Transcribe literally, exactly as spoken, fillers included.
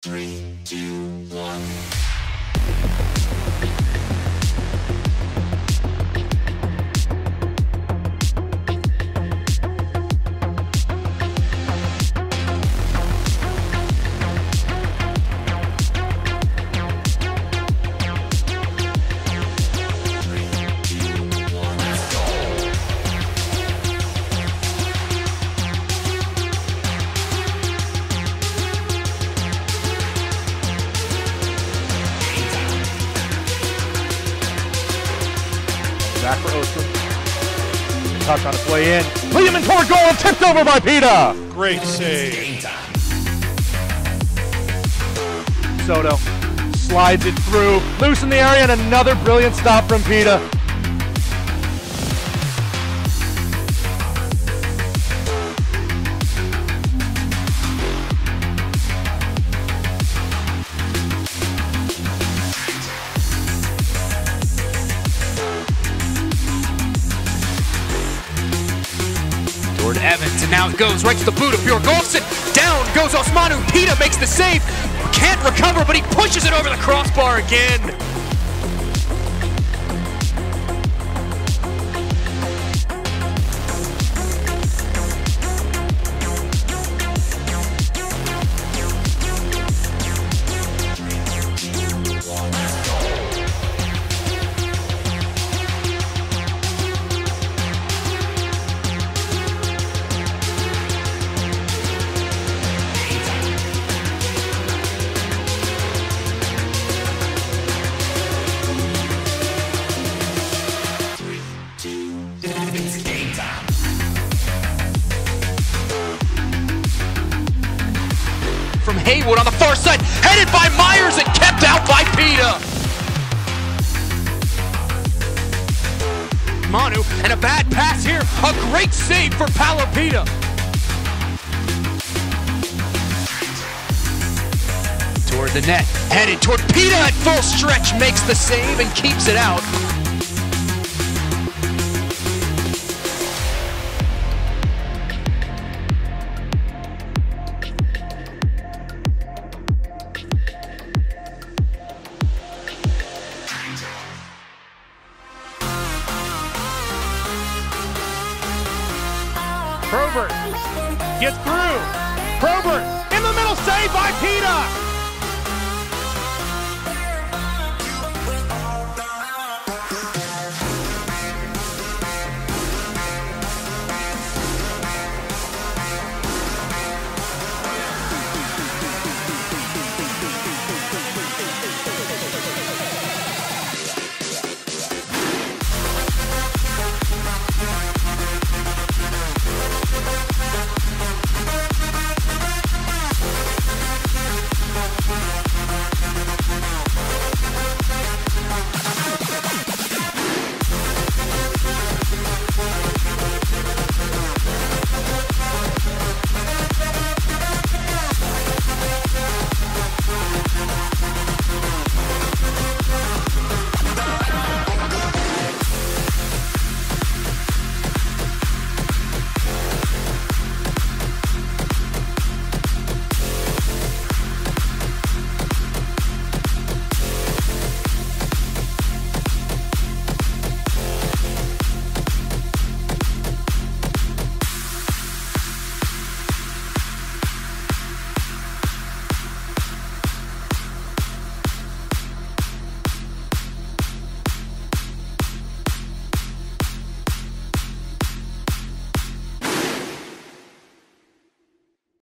Three, two, one. Back for Oster. Touch on its way in. Lehman toward goal and tipped over by Pita. Great save. Soto slides it through. Loose in the area and another brilliant stop from Pita. Toward Evans, and now it goes right to the boot of Bjorgolfsson. Down goes Osmanu. Pita makes the save. Can't recover, but he pushes it over the crossbar again. It's game time. From Haywood on the far side, headed by Myers and kept out by Pita. Manu, and a bad pass here. A great save for Paulo Pita. Toward the net, headed toward Pita at full stretch, makes the save and keeps it out. Probert gets through. Probert in the middle, saved by Pita.